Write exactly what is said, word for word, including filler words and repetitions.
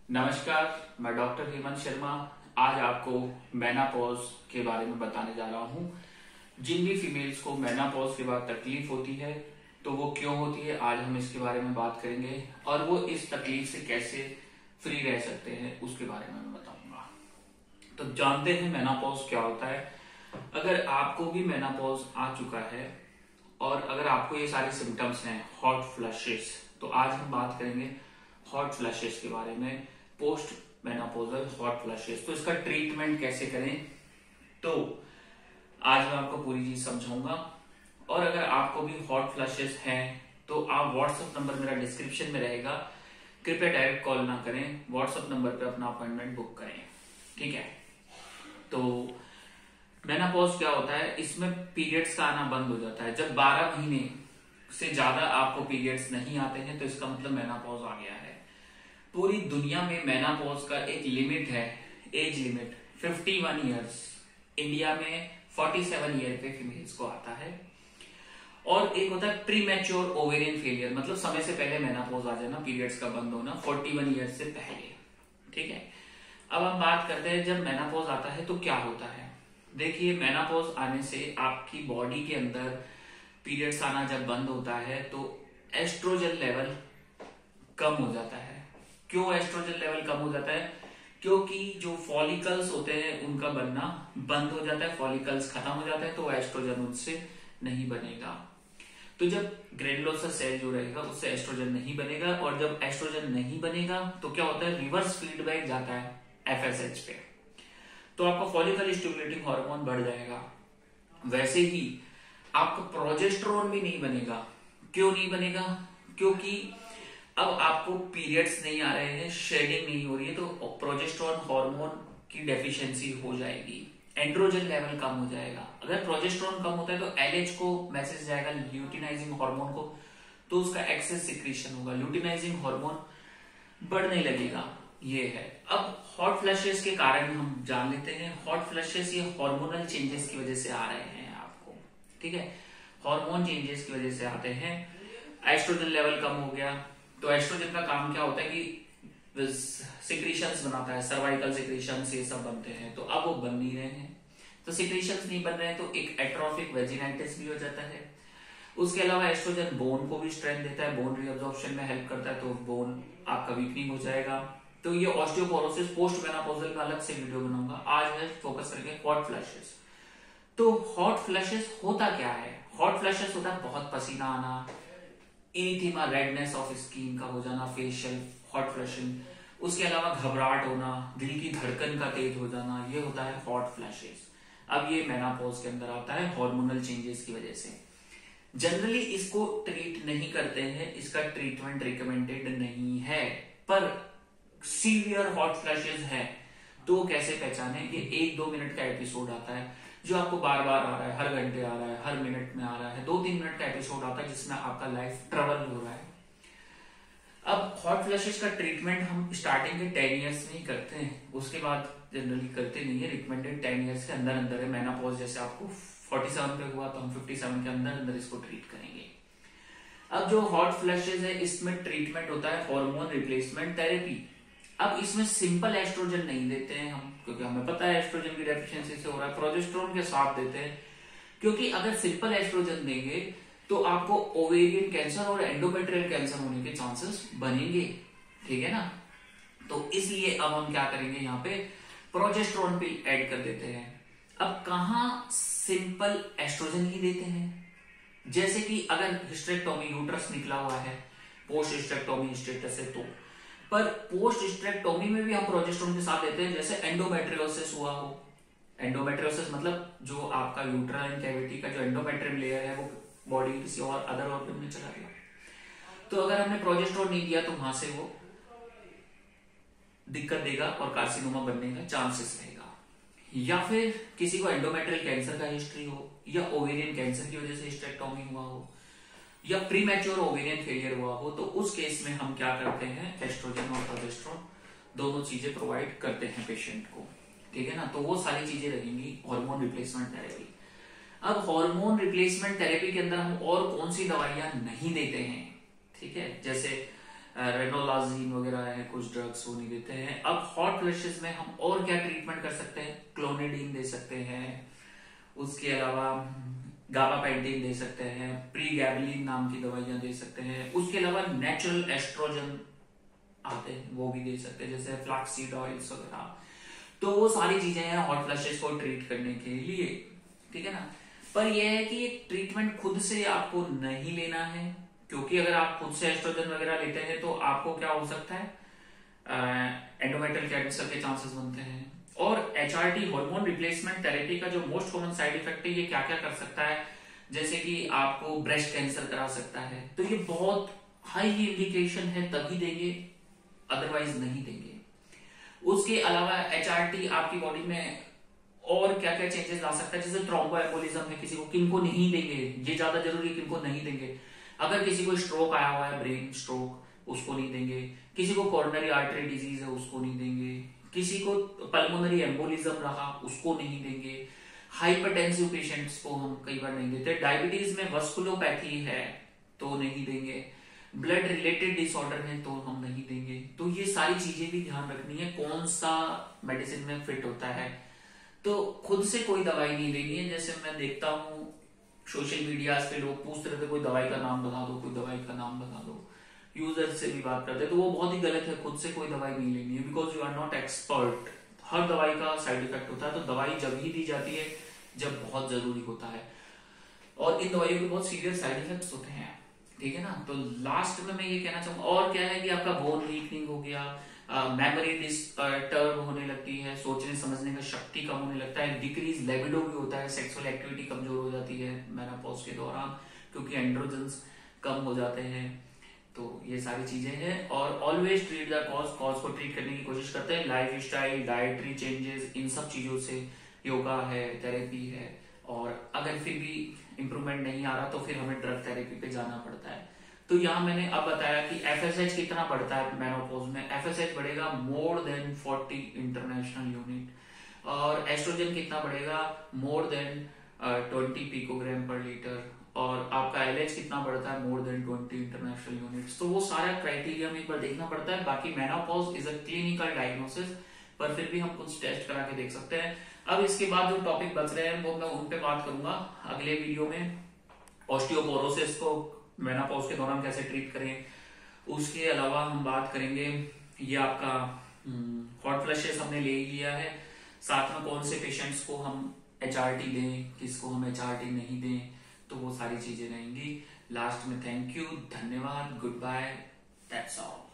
नमस्कार, मैं डॉक्टर हेमंत शर्मा आज आपको मेनापॉज के बारे में बताने जा रहा हूँ। जिन भी फीमेल्स को मेनापॉज के बाद तकलीफ होती है तो वो क्यों होती है, आज हम इसके बारे में बात करेंगे और वो इस तकलीफ से कैसे फ्री रह सकते हैं उसके बारे में मैं बताऊंगा। तो जानते हैं मेनापॉज क्या होता है। अगर आपको भी मेनापॉज आ चुका है और अगर आपको ये सारे सिम्टम्स हैं, हॉट फ्लशेस, तो आज हम बात करेंगे हॉट फ्लशेस के बारे में, पोस्ट मेनोपॉजल हॉट फ्लशेस। तो इसका ट्रीटमेंट कैसे करें, तो आज मैं आपको पूरी चीज समझाऊंगा। और अगर आपको भी हॉट फ्लशेस हैं तो आप व्हाट्सएप नंबर मेरा डिस्क्रिप्शन में रहेगा, कृपया डायरेक्ट कॉल ना करें, व्हाट्सएप नंबर पे अपना अपॉइंटमेंट बुक करें, ठीक है। तो मेनोपॉज क्या होता है, इसमें पीरियड्स का आना बंद हो जाता है। जब बारह महीने से ज्यादा आपको पीरियड्स नहीं आते हैं तो इसका मतलब मेनोपॉज आ गया है। पूरी दुनिया में मेनोपॉज का एक लिमिट है, एज लिमिट इक्यावन इयर्स। इंडिया में सैंतालीस ईयर पे फीमेल्स को आता है। और एक होता है प्री मैच्योर ओवेरियन फेलियर, मतलब समय से पहले मेनोपॉज आ जाना, पीरियड्स का बंद होना इकतालीस ईयर से पहले, ठीक है। अब हम बात करते हैं जब मेनोपॉज आता है तो क्या होता है। देखिए, मेनोपॉज आने से आपकी बॉडी के अंदर पीरियड्स आना जब बंद होता है तो एस्ट्रोजन लेवल कम हो जाता है। क्यों एस्ट्रोजन लेवल कम हो जाता है? क्योंकि जो फॉलिकल्स होते हैं उनका बनना बंद हो जाता है, फॉलिकल्स खत्म हो जाता है तो एस्ट्रोजन उससे नहीं बनेगा। तो जब ग्रैन्युलोसा सेल जो रहेगा उससे एस्ट्रोजन नहीं बनेगा, और जब एस्ट्रोजन नहीं बनेगा तो क्या होता है, रिवर्स फीडबैक जाता है एफएसएच पे, तो आपका फॉलिकल स्टिमुलेटिंग हार्मोन बढ़ जाएगा। वैसे ही आपका प्रोजेस्टेरोन भी नहीं बनेगा। क्यों नहीं बनेगा? क्योंकि अब आपको पीरियड्स नहीं आ रहे हैं, शेडिंग नहीं हो रही है, तो प्रोजेस्टेरोन हार्मोन की डेफिशिएंसी हो जाएगी, एंड्रोजन लेवल कम हो जाएगा। अगर प्रोजेस्टेरोन कम होता है तो एलएच को मैसेज जाएगा ल्यूटिनाइजिंग हार्मोन को, तो उसका एक्सेस सिक्रीशन होगा, ल्यूटिनाइजिंग हार्मोन बढ़ने लगेगा। ये है। अब हॉट फ्लशेस के कारण हम जान लेते हैं। हॉट फ्लशेस ये हार्मोनल चेंजेस की वजह से आ रहे हैं आपको, ठीक है। हार्मोन चेंजेस की वजह से आते हैं। एस्ट्रोजन लेवल कम हो गया तो एस्ट्रोजन का काम क्या होता है कि सिक्रीशंस बनाता है, सर्वाइकल सिक्रीशंस ये सब बनते हैं, तो अब वो बन नहीं रहे हैं। तो सिक्रीशंस नहीं बन रहे हैं तो एक एट्रोफिक वेजिनाइटिस भी हो जाता है। उसके अलावा एस्ट्रोजन बोन को भी स्ट्रेंथ देता है, बोन रीअब्जॉर्प्शन में हेल्प करता है, तो बोन आपका वीकनिंग हो जाएगा। तो ये ऑस्टियोपोरोसिस पोस्ट मेनोपॉजल का अलग से वीडियो बनाऊंगा। आज मैं फोकस करेंगे हॉट फ्लशेस। तो हॉट फ्लशेस होता क्या है? हॉट फ्लशेस होता है बहुत पसीना आना, इरिथेमा, रेडनेस ऑफ स्किन का हो जाना, फेशियल हॉट फ्लशिंग। उसके अलावा घबराहट होना, दिल की धड़कन का तेज हो जाना, ये होता है हॉट फ्लैशेस। अब ये मेनोपॉज के अंदर आता है हार्मोनल चेंजेस की वजह से। जनरली इसको ट्रीट नहीं करते हैं, इसका ट्रीटमेंट रिकमेंडेड नहीं है। पर सीवियर हॉट फ्लैशेस है तो कैसे पहचाने? ये एक दो मिनट का एपिसोड आता है जो आपको बार बार आ रहा है, हर घंटे आ रहा है, हर मिनट में आ रहा है, दो तीन मिनट का एपिसोड आता है जिसमें आपका लाइफ ट्रबल हो रहा है। अब हॉट फ्लशेस का ट्रीटमेंट हम स्टार्टिंग के टेन इयर्स में ही करते हैं, उसके बाद जनरली करते नहीं है। रिकमेंडेड टेन इयर्स के अंदर अंदर है। मेनोपॉज जैसे आपको सैंतालीस पे हुआ तो हम सत्तावन के अंदर अंदर इसको ट्रीट करेंगे। अब जो हॉट फ्लशेस है इसमें ट्रीटमेंट होता है हार्मोन रिप्लेसमेंट थेरेपी। अब इसमें सिंपल एस्ट्रोजन नहीं देते हैं हम, क्योंकि हमें पता है एस्ट्रोजन की डेफिशिएंसी से हो रहा है। प्रोजेस्टेरोन के साथ देते हैं, क्योंकि अगर सिंपल एस्ट्रोजन देंगे तो आपको ओवेरियन कैंसर और एंडोमेट्रियल कैंसर होने के चांसेस बनेंगे, ठीक है ना। तो इसलिए अब हम क्या करेंगे, यहाँ पे प्रोजेस्टेरोन भी ऐड कर देते हैं। अब कहाँ सिंपल एस्ट्रोजन ही देते हैं, जैसे कि अगर हिस्टेरेक्टोमी, यूट्रस निकला हुआ है, पोस्ट हिस्टेरेक्टोमी स्टेटस है तो, पर पोस्ट हिस्टेरेक्टोमी में भी हम प्रोजेस्टेरोन के साथ देते हैं। जैसे एंडोमेट्रियोसिस हुआ हो, एंडोमेट्रियोसिस मतलब जो आपका यूट्राइन कैविटी का जो एंडोमेट्रियम लेयर है वो बॉडी किसी और अदर ऑर्गन में चला गया, तो अगर हमने प्रोजेस्टेरोन नहीं दिया तो वहां से वो दिक्कत देगा और कार्सिनोमा बनने का चांसेस रहेगा। या फिर किसी को एंडोमेट्रियल कैंसर का हिस्ट्री हो, या ओवेरियन कैंसर की वजह से हिस्टेरेक्टोमी हुआ हो, या प्री मैच्योर ओवेरियन फेलियर हुआ हो, तो उस केस में हम क्या करते हैं, एस्ट्रोजन और प्रोजेस्टेरोन दोनों चीजें प्रोवाइड करते हैं पेशेंट को, ठीक है ना। तो वो सारी चीजें रहेंगी हार्मोन रिप्लेसमेंट थेरेपी। अब हार्मोन रिप्लेसमेंट थेरेपी के अंदर हम और कौन सी दवाइयां नहीं देते हैं, ठीक है। जैसे रेनोलाजीन वगैरह है कुछ ड्रग्स, वो नहीं देते हैं। अब हॉट फ्लैशेस में हम और क्या ट्रीटमेंट कर सकते हैं? क्लोनिडीन दे सकते हैं, उसके अलावा गाबापेंटिन दे सकते हैं, प्रीगैबलिन नाम की दवाइयां दे सकते हैं, उसके अलावा नेचुरल एस्ट्रोजन आते हैं वो भी दे सकते हैं, जैसे फ्लैक्सीड ऑयल्स वगैरह। तो वो सारी चीजें हैं हॉट फ्लैशेस को ट्रीट करने के लिए, ठीक है ना। पर यह है कि ट्रीटमेंट खुद से आपको नहीं लेना है, क्योंकि अगर आप खुद से एस्ट्रोजन वगैरह लेते हैं तो आपको क्या हो सकता है, एंडोमेट्रियल कैंसर के चांसेस बनते हैं। और एचआरटी हार्मोन रिप्लेसमेंट थेरेपी का जो मोस्ट कॉमन साइड इफेक्ट है, ये क्या क्या कर सकता है, जैसे कि आपको ब्रेस्ट कैंसर करा सकता है। तो ये बहुत हाई इंडिकेशन है तभी देंगे, अदरवाइज नहीं देंगे। उसके अलावा एचआरटी आपकी बॉडी में और क्या क्या चेंजेस ला सकता है, जैसे थ्रोम्बोएम्बोलिज्म है किसी को, किनको नहीं देंगे, ये ज्यादा जरूरी है, किनको नहीं देंगे। अगर किसी को स्ट्रोक आया हुआ है, ब्रेन स्ट्रोक, उसको नहीं देंगे। किसी को कोरोनरी आर्टरी डिजीज है, उसको नहीं देंगे। किसी को पल्मोनरी एम्बोलिज्म रहा, उसको नहीं देंगे। हाइपरटेंसिव पेशेंट्स को हम कई बार नहीं देते। डायबिटीज में वस्कुलोपैथी है तो नहीं देंगे। ब्लड रिलेटेड डिसऑर्डर है तो हम नहीं देंगे। तो ये सारी चीजें भी ध्यान रखनी है, कौन सा मेडिसिन में फिट होता है। तो खुद से कोई दवाई नहीं देनी है। जैसे मैं देखता हूँ सोशल मीडिया पे लोग पूछते रहते, कोई दवाई का नाम बता दो, कोई दवाई का नाम बता दो, यूजर से भी बात करते, तो वो बहुत ही गलत है। खुद से कोई दवाई नहीं लेनी है, because you are not expert. हर दवाई का साइड इफेक्ट होता है, तो दवाई जब ही दी जाती है जब बहुत जरूरी होता है, और इन दवाइयों के बहुत सीरियस साइड इफेक्ट्स होते हैं, ठीक है ना। तो लास्ट में मैं ये कहना चाहूंगा, और क्या है कि आपका बोन वीकनिंग हो गया, मेमोरी डिस्टर्ब होने लगती है, सोचने समझने का शक्ति कम होने लगता है, डिक्रीज लेबिडो भी होता है, सेक्सुअल एक्टिविटी कमजोर हो जाती है मेनोपॉज के दौरान, क्योंकि एंड्रोजन्स कम हो जाते हैं। तो ये सारी चीजें हैं। और always treat the cause, cause को ट्रीट करने की कोशिश करते हैं। लाइफ स्टाइल, डाइटरी चेंजेस, इन सब चीजों से, योगा है, थेरेपी है, और अगर फिर भी इंप्रूवमेंट नहीं आ रहा तो फिर हमें ड्रग थेरेपी पे जाना पड़ता है। तो यहाँ मैंने अब बताया कि एफएसएच कितना बढ़ता है मेनोपॉज में। एफएसएच बढ़ेगा more than forty international unit, और एस्ट्रोजन कितना बढ़ेगा, more than twenty picogram per litre, और आपका एलएच कितना बढ़ता है, more than twenty international units. तो वो सारा क्राइटेरिया में एक बार देखना पड़ता है। बाकी menopause is a clinical diagnosis, पर फिर भी हम कुछ टेस्ट करा के देख सकते हैं। अब इसके बाद जो टॉपिक बच रहे हैं वो मैं उन पे बात करूंगा अगले वीडियो में। ऑस्टियोपोरोसिस को मेनोपॉज के दौरान कैसे ट्रीट करें, उसके अलावा हम बात करेंगे, ये आपका हॉट फ्लैशेस हमने ले लिया है, साथ में कौन से पेशेंट्स को हम एचआरटी दें, किसको हम एचआरटी नहीं दें, तो वो सारी चीजें रहेंगी। लास्ट में थैंक यू, धन्यवाद, गुड बाय, दैट्स ऑल।